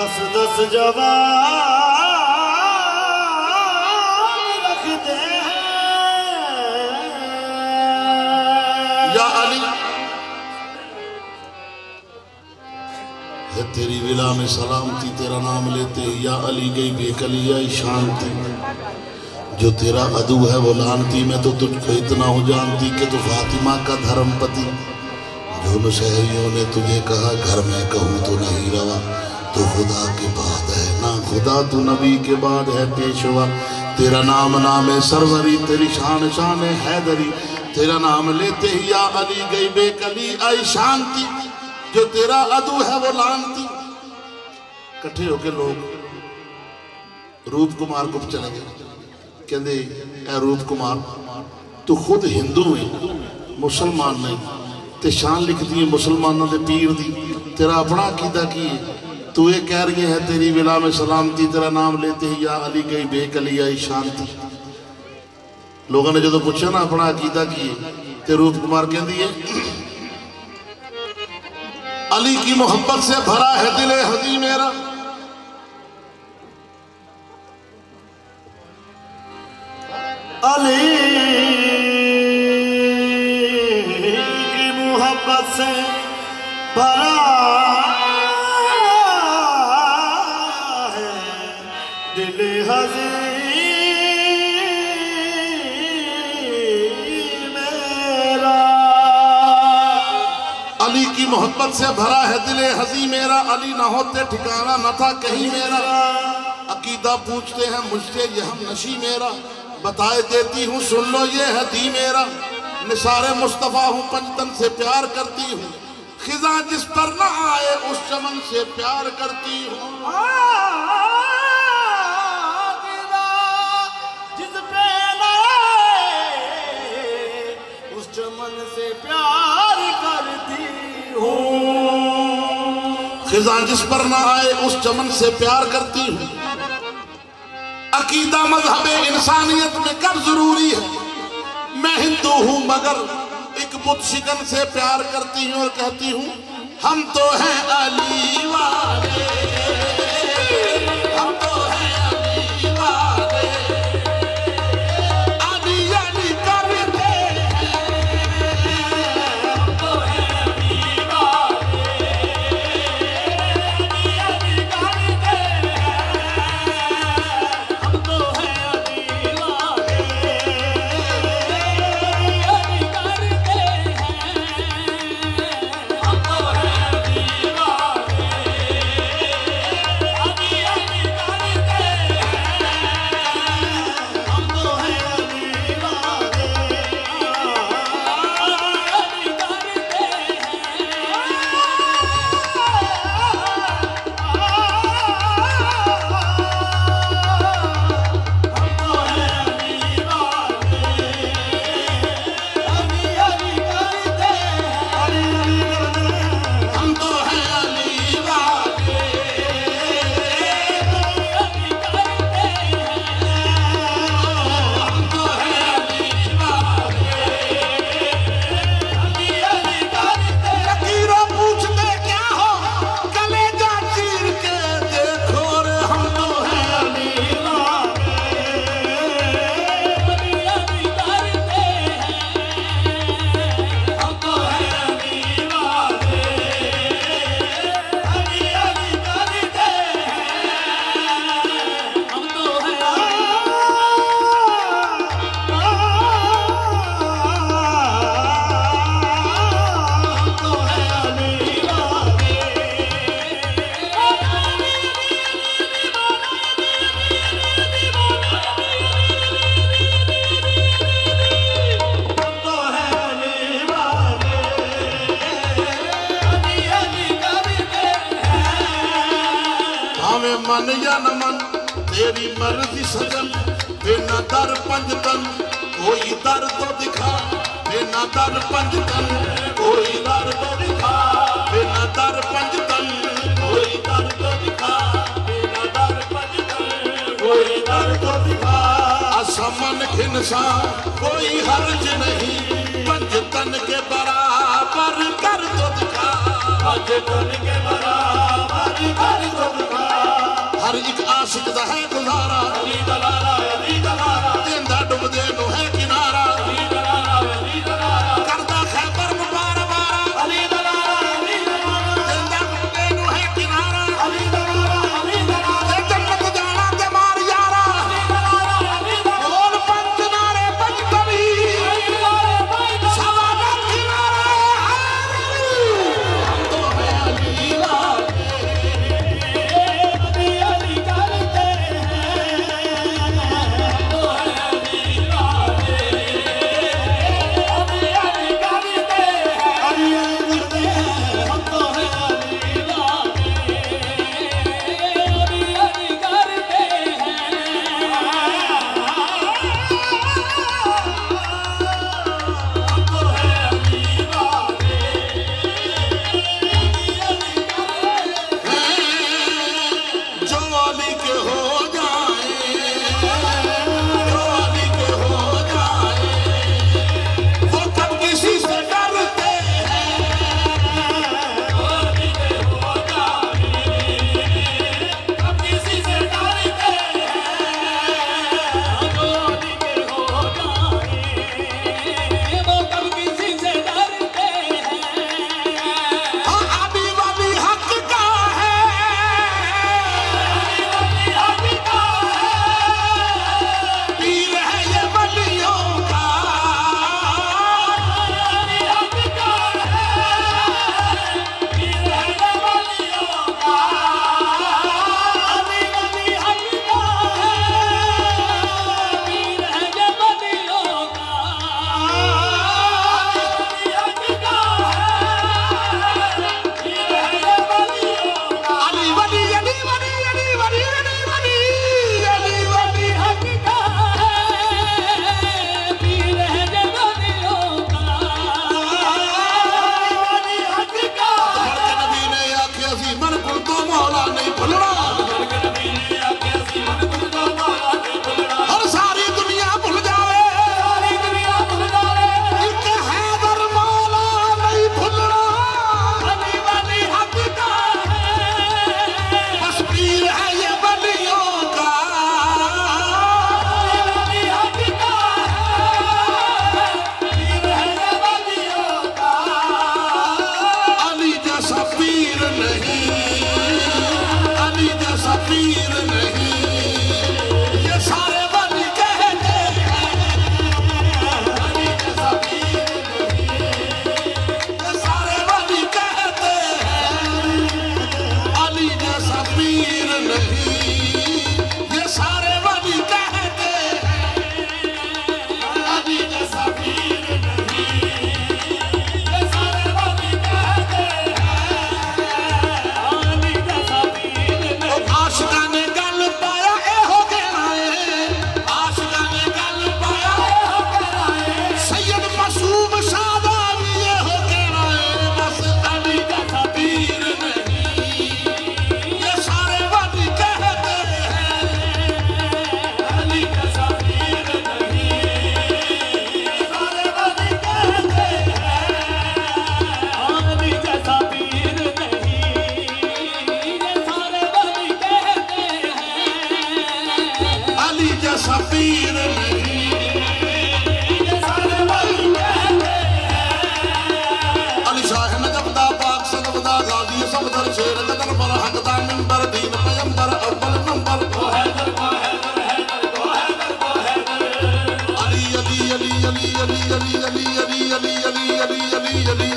दस दस जवान रखते हैं। या अली है तेरी विला में सलामती, तेरा नाम लेते या अली गई बेकली आई शांति। जो तेरा अदू है वो लानती, मैं तो तुझको इतना हो जानती कि तू फातिमा का धर्मपति। जो नशहरियों ने तुझे कहा घर में कहूँ तो नहीं रवा, तो खुदा के बाद है ना खुदा, तू नबी के बाद है पेशवा। तेरा नाम नाम है सरवरी, तेरी शान शान है हैदरी। तेरा नाम लेते ही या अली गई बेकली आई शांति। जो तेरा अदू है वो लानती। कट्ठे होके लोग रूप कुमार को चले गए, कहते ए रूप कुमार तू खुद हिंदू है मुसलमान नहीं, ते शान लिखती है मुसलमानों के पीर दी, तेरा अपना अकीदा की है। तू ये कह रही है तेरी विला में सलामती, तेरा नाम लेते ही या अली गई बेकली आई शांति। लोगों ने जो पूछा ना अपना अकीदा की है, ते रूप कुमार कहती है अली की मोहब्बत से भरा है दिले हदी मेरा। अली की मोहब्बत से भरा है दिल हज़ी मेरा। अली की मोहब्बत से भरा है दिल हज़ी मेरा। अली ना होते ठिकाना न था कहीं मेरा। अकीदा पूछते हैं मुझसे ये हम नशी मेरा, बताए देती हूँ सुन लो ये है दी मेरा। निसारे मुस्तफ़ा हूँ पंचतन से प्यार करती हूँ, खिजा जिस पर न आए उस चमन से प्यार करती हूँ। जिस पे न आए उस चमन से प्यार करती हूँ। खिजा जिस पर न आए उस चमन से प्यार करती हूँ। अकीदा मजहबे इंसानियत में कब जरूरी है, मैं हिंदू हूँ मगर एक बुत शिकन से प्यार करती हूँ और कहती हूँ हम तो हैं अली वाले, हम तो हैं अली वाले। अली अली करते हैं, हम तो हैं अली वाले, अली अली करते हैं। हम तो हैं अली वाले, अली करते हैं। हम तो हैं अली वाले, अली अली करते हैं। हम तो हैं अली वाले, अली करते हम तो हैं अली वाले। लकीरों पूछते क्या हो कलेजा चीर के देखो रे, हम तो हैं अली हमें मन या न मन तेरी मर्जी सजन, बिना दर पंजतन कोई दर तो दिखा, बिना दर पंजतन कोई दर तो दिखा, बिना दर पंजतन कोई दर तो दिखा, बिना दर पंजतन कोई दर तो दिखा। असमन खिनसा कोई हर्ज नहीं, पंजतन के बराबर कर तो दिखा, पंजतन के बराबर कर तो दिखा। हर एक आशिक दा है गुजारा अली दलाला अली दलाला तेंदा डुबदे नु है किनारा अली दलाला अली दलाला करदा खैबर मुबारक बारा अली दलाला अली दलाला तेंदा डुबदे नु है किनारा अली दलाला अली दलाला जन्नत जाना ते मार यारा अली दलाला अली दलाला बोल पंच नारे पंचतवी अली दलाला अली सवा का किनारा हम तो है अली वाले अली अली करते हैं तो है अली वाले अली अली करते हैं अली अली करते हैं हम तो है अली वाले अली अली करते हैं हम तो है अली वाले जो अली के हो जाए जो अली के हो जाए वो कब किसी से डरते हैं अली के हो जाए अब किसी से डरते हैं अली के हो जाए वो कब किसी से डरते हैं हाँ अली वाली हक का है अली हक का है पीर है ये वलियों का अली हक का है पीर है ये वलियों का अली अली हक का है पीर है ये वलियों का अली हक का है पीर है ये वलियों का अली वली अली वली अली वली अली वली अली वली हक का है पीर है ये वलियों का अली हक का हर के नबी ने आख्या सी मन कुल तो मौला नहीं भुलना हर सारी दुनिया भुल जावे एक हैदर मौला नहीं भुलना बस पीर है ये वलियों का अली जैसा पीर नहीं अली जैसा पीर नहीं ये सारे वली कहते हैं अली जैसा पीर नहीं ये सारे वली कहते हैं अली जैसा पीर नहीं ये सारे वली कहते हैं अली जैसा पीर आशिका ने गल पाया ए हो गया आशिका ने गल पाया सैयद मासूम सादा भी ये हो गया बस अली जैसा पीर नहीं ये सारे वली कहते हैं अली जैसा पीर नहीं सारे वली कहते हैं अली जैसा पीर नहीं ये सारे वली कहते हैं अली जैसा पीर नहीं ये सारे वली कहते हैं अली शाह नजब दा पाक सनब दा गाजी सफदर शेर कदर पर हक दा मिंबर दीन पैगंबर अव्वल नंबर अली अली अली अली अली अली अली अली अली अली अली अली अली